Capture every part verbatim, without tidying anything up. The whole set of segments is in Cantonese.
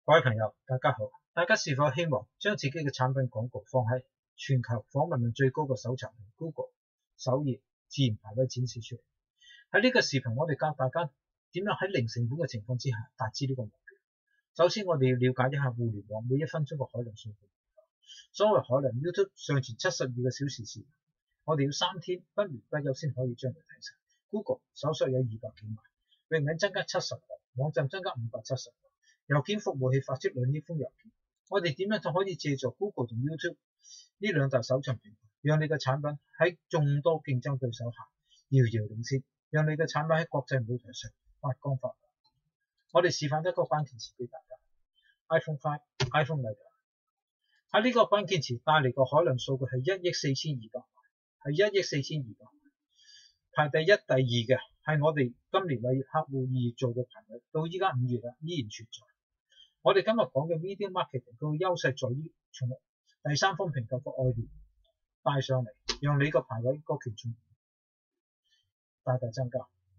各位朋友，大家好。大家是否希望將自己嘅產品廣告放喺全球訪問量最高嘅搜尋器 Google 首頁自然排位展示出嚟？喺呢個視頻，我哋教大家點樣喺零成本嘅情況之下達至呢個目標。首先，我哋要了解一下互聯網每一分鐘嘅海量數據。所謂海量 YouTube 上傳七十二個小時視頻，我哋要三天不眠不休先可以將佢睇晒。Google 搜索有二百幾萬，域名增加七十個，網站增加五百七十個。郵件服務器發出兩億封郵件，我哋點樣就可以借助 Google 同 YouTube 呢兩大搜尋平台，讓你嘅產品喺眾多競爭對手下遙遙領先，讓你嘅產品喺國際舞台上發光發亮。我哋示範一個關鍵詞俾大家 ：iPhone 五、iPhone 嚟㗎。喺呢個關鍵詞帶嚟個海量數據係一億四千二百萬，係一億四千二百萬。排第一、第二嘅係我哋今年為客戶而做嘅排位，到依家五月啦，依然存在。我哋今日講嘅 Video Marketing 佢嘅優勢在於從第三方平台個外聯帶上嚟，讓你個排位個權重大大增加。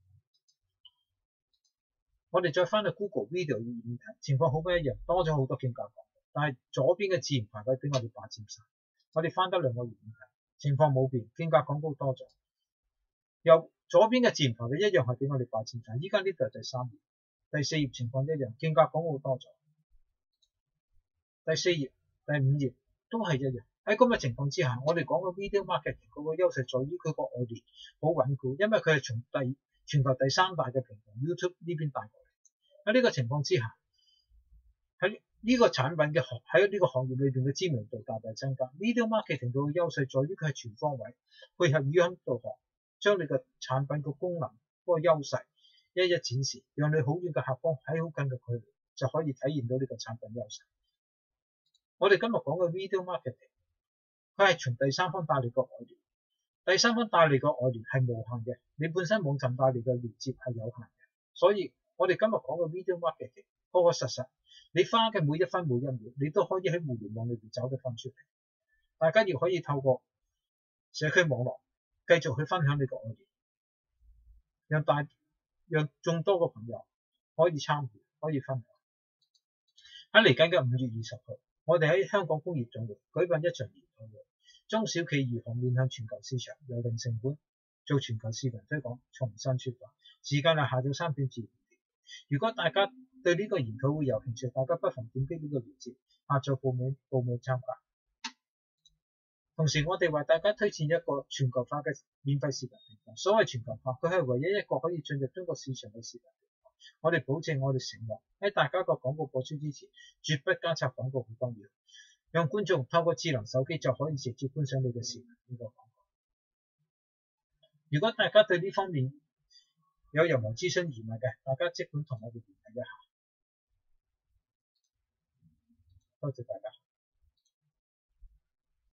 我哋再翻去 Google Video 嘅議題，情況好不一樣，多咗好多競價廣告，但係左邊嘅自然排位俾我哋霸佔晒。我哋翻得兩個議題，情況冇變，競價廣告多咗。由左邊嘅自然排位一樣係俾我哋霸佔晒。依家呢度係第三頁，第四頁情況一樣，競價廣告多咗。第四頁、第五頁都係一樣。喺咁嘅情況之下，我哋講嘅 Video Marketing 嗰個優勢在於佢個外聯好穩固，因為佢係從第全球第三大嘅平台 YouTube 呢邊帶過嚟。喺呢個情況之下，喺呢個產品嘅行喺呢個行業裏邊嘅知名度大大增加。Video Marketing 佢嘅優勢在於佢係全方位，配合語音導航，將你嘅產品個功能嗰個優勢一一展示，讓你好遠嘅客方喺好近嘅距離就可以體驗到呢個產品優勢。我哋今日講嘅 Video Marketing， 佢係從第三方帶嚟個外聯，第三方帶嚟個外聯係無限嘅，你本身網站帶嚟嘅連接係有限嘅，所以我哋今日講嘅 Video Marketing 確確實實，你花嘅每一分每一秒，你都可以喺互聯網裏邊找到分出嚟。大家亦可以透過社區網絡繼續去分享你個外聯，讓大讓眾多個朋友可以參與，可以分享。喺嚟緊嘅五月二十號，我哋喺香港工業總會舉辦一場研討會，中小企如何面向全球市場，由零成本做全球市場推廣，重新出發。時間係下晝三點至五點。如果大家對呢個研討會有興趣，大家不妨點擊呢個鏈接，下載報名報名參加。同時，我哋為大家推薦一個全球化嘅免費視頻平台。所謂全球化，佢係唯一一個可以進入中國市場嘅視頻平台。我哋保證，我哋承諾喺大家個廣告播出之前，絕不加插廣告好重要，讓觀眾透過智能手機就可以直接觀賞你嘅視頻呢個廣告。如果大家對呢方面有任何諮詢疑問嘅，大家即管同我哋聯繫一下。多謝大家。